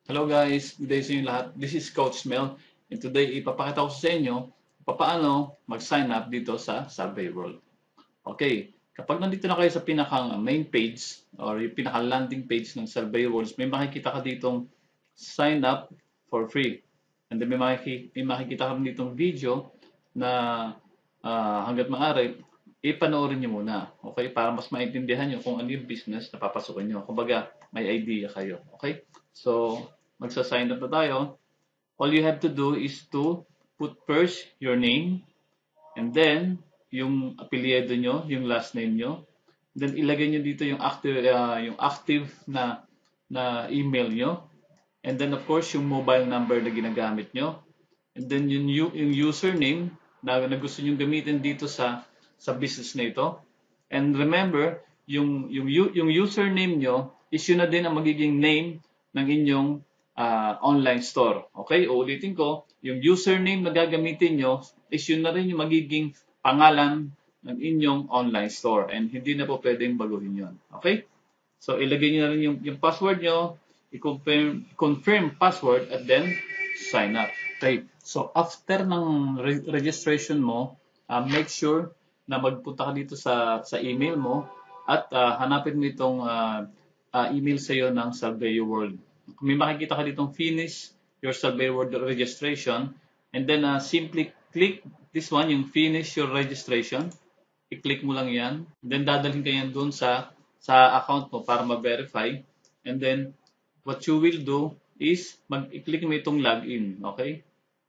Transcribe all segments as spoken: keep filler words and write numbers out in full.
Hello guys, good day sa inyo lahat. This is Coach Mel and today ipapakita ko sa inyo paano mag-sign up dito sa Survey World. Okay, kapag nandito na kayo sa pinakang main page or yung pinaka landing page ng Survey World, may makikita ka ditong sign up for free. And then may makikita, may makikita ka ditong video na uh, hanggat maaari, ipanoorin nyo muna. Okay, para mas maintindihan nyo kung ano yung business na papasukin nyo. Kumbaga, may idea kayo. Okay, so magsa-sign up na tayo. All you have to do is to put first your name and then yung apelyido nyo, yung last name nyo. Then ilagay nyo dito yung active uh, yung active na na email nyo. And then of course yung mobile number na ginagamit nyo. And then yung yung username na, na gusto niyo gamitin dito sa sa business na ito. And remember, yung yung yung username nyo is yun na din ang magiging name ng inyong Uh, online store. Okay, uulitin ko, yung username na gagamitin nyo is yun na rin yung magiging pangalan ng inyong online store and hindi na po pwedeng baguhin yun. Okay, so ilagay nyo na rin yung, yung password nyo, i-confirm confirm password at then sign up. Okay, so after ng re registration mo, uh, make sure na magpunta ka dito sa, sa email mo at uh, hanapin mo itong uh, uh, email sa iyo ng Survey World. Kung may makikita ka ditong finish your Survey World registration and then uh, simply click this one, yung finish your registration. I-click mo lang yan. Then dadalhin ka yan dun sa, sa account mo para ma-verify. And then what you will do is mag-i-click mo itong login. Okay?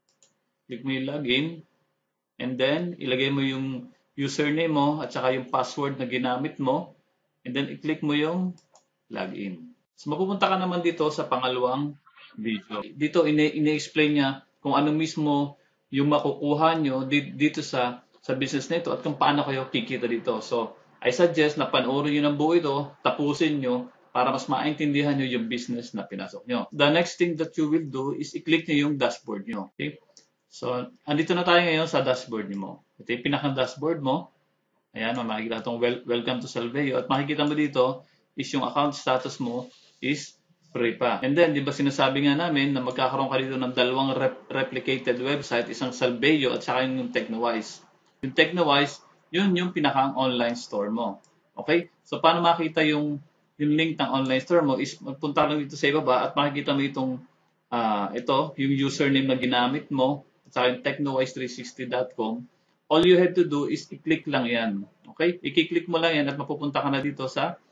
Click mo yung login and then ilagay mo yung username mo at saka yung password na ginamit mo and then i-click mo yung login. So, mapupunta ka naman dito sa pangalawang video. Dito, ine-explain niya kung ano mismo yung makukuha nyo dito sa, sa business na ito at kung paano kayo kikita dito. So, I suggest na panoorin nyo ng buo ito, tapusin nyo para mas maintindihan nyo yung business na pinasok nyo. The next thing that you will do is i-click nyo yung dashboard nyo. Okay? So, andito na tayo ngayon sa dashboard nyo. Ito yung pinaka-dashboard mo. Ayan, makikita itong well, welcome to Salveo. At makikita mo dito is yung account status mo is free pa. And then, di ba sinasabi nga namin na magkakaroon ka dito ng dalawang rep replicated website, isang Salveo at saka yung Technowise. Yung Technowise, yun yung pinakang online store mo. Okay? So, paano makita yung, yung link ng online store mo is magpunta lang dito sa ibaba at makikita mo itong uh, ito, yung username na ginamit mo at saka yung technowise three sixty dot com. All you have to do is i-click lang yan. Okay? I-click mo lang yan at mapupunta ka na dito sa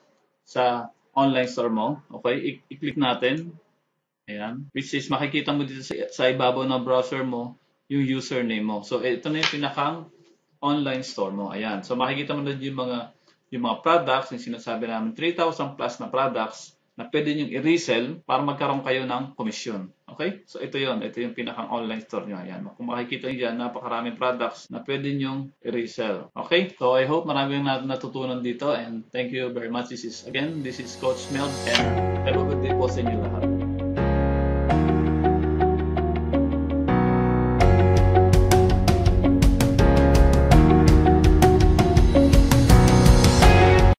sa online store mo. Okay, i-click natin. Ayan. Which is makikita mo dito sa, sa ibabaw ng browser mo yung username mo. So ito na yung pinakang online store mo. Ayan. So makikita mo na yung mga yung mga products, yung sinasabi namin three thousand plus na products na pwede nyo i-resell para magkaroon kayo ng komisyon. Okay? So ito yon, ito yung pinakang online store nyo. Ayan. Kung makikita nyo dyan, napakaraming products na pwede nyo i-resell. Okay? So I hope maraming natutunan dito and thank you very much. This is, again, this is Coach Mel and have a good day po sa inyo lahat.